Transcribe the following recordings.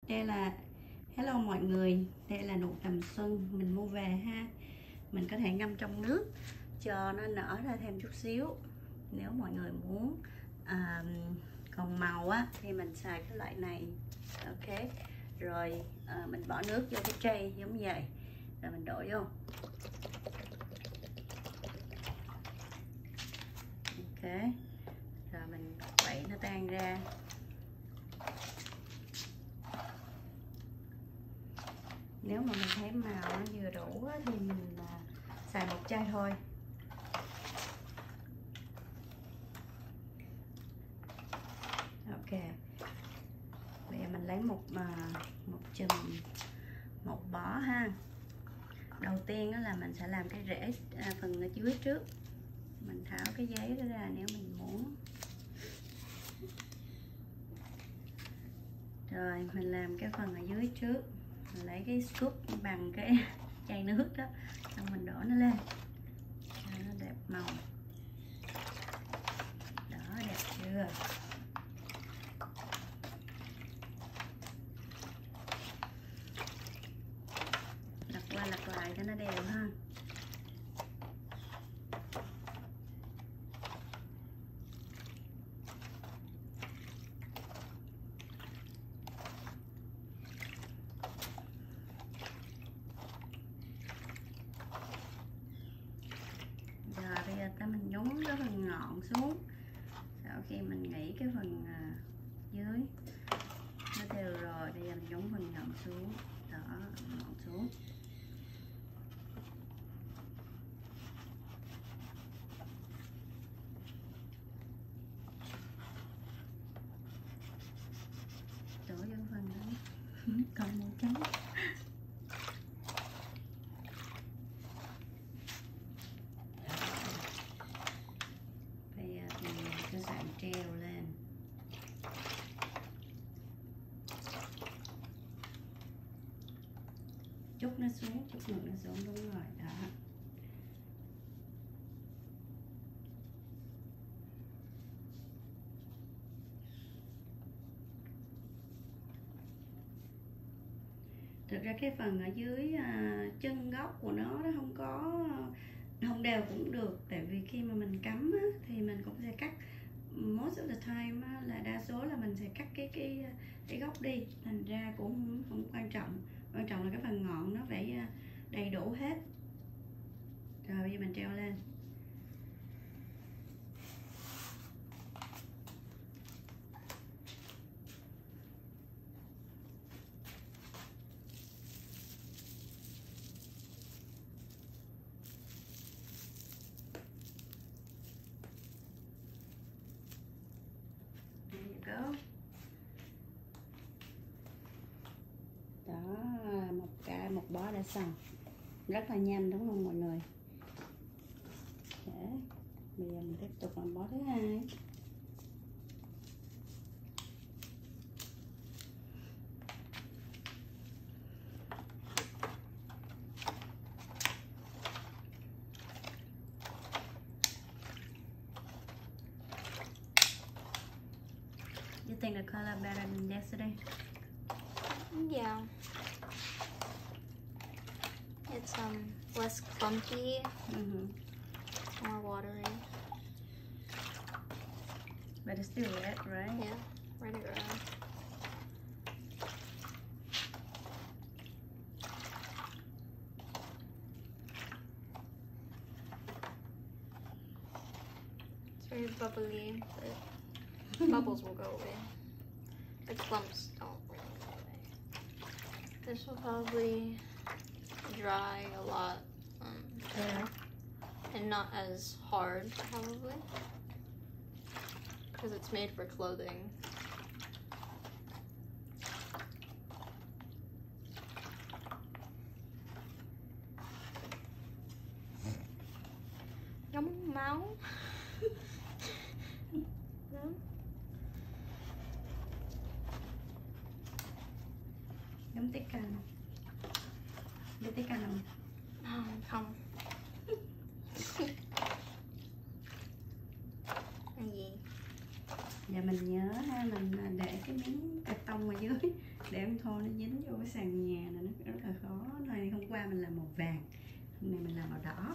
Đây là hello mọi người, đây là nụ tầm xuân mình mua về ha. Mình có thể ngâm trong nước cho nó nở ra thêm chút xíu nếu mọi người muốn. Còn màu á thì mình xài cái loại này. Ok, rồi mình bỏ nước vô cái tray giống vậy rồi mình đổ vô. Ok, rồi mình quậy nó tan ra. Nếu mà mình thấy màu nó vừa đủ thì mình xài một chai thôi. Ok, bây giờ mình lấy một chùm, một bó ha. Đầu tiên là mình sẽ làm cái rễ phần ở dưới trước. Mình tháo cái giấy đó ra nếu mình muốn. Rồi mình làm cái phần ở dưới trước. Mình lấy cái scoop bằng cái chai nước đó, xong mình đổ nó lên cho nó đẹp màu. Đó, đẹp chưa? Lật qua lật lại cho nó đều ha. Bây giờ ta mình nhúng cái phần ngọn xuống. Sau khi mình nghĩ cái phần dưới nó đều rồi, bây giờ mình nhúng phần ngọn xuống. Đó, ngọn xuống. Đổ vô phần đó. Còn màu trắng. Treo lên. Chút nó xuống, chút ngực nó xuống, đúng rồi đó. Thực ra cái phần ở dưới chân gốc của nó không đều cũng được, tại vì khi mà mình cắm á, thì mình cũng sẽ cắt. Most of the time á, là đa số là mình sẽ cắt cái gốc đi, thành ra cũng không quan trọng. Quan trọng là cái phần ngọn nó phải đầy đủ hết. Rồi bây giờ mình treo lên. Đó, một bó đã xong, rất là nhanh đúng không mọi người? Để bây giờ mình tiếp tục làm bó thứ hai. You think the color better than yesterday? Yeah. It's less clumpy, more watery. But it's still red, right? Yeah, red and red. It's very bubbly, but bubbles will go away. The clumps don't really go away. This will probably dry a lot, Yeah. and not as hard probably, because it's made for clothing. Giống máu. Giống tiết canh. Biết tiết canh không? Không. Cái gì? Giờ mình nhớ ha, mình để cái miếng cà tông ở dưới để không thôi nó dính vô cái sàn nhà này, nó rất là khó. Này hôm qua mình làm màu vàng, hôm nay mình làm màu đỏ.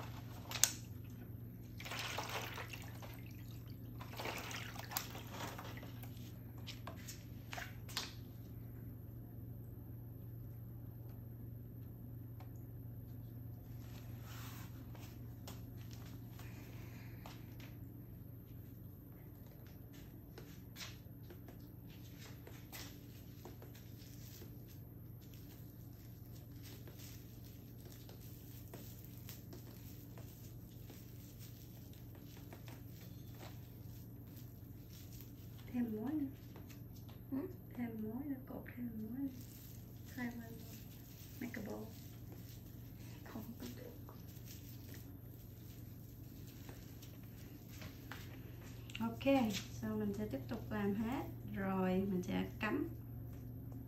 Thêm mối nữa. Thêm mối nữa, cột thêm mối nữa. Thêm make a bowl. Không có được. Ok, sau mình sẽ tiếp tục làm hết rồi mình sẽ cắm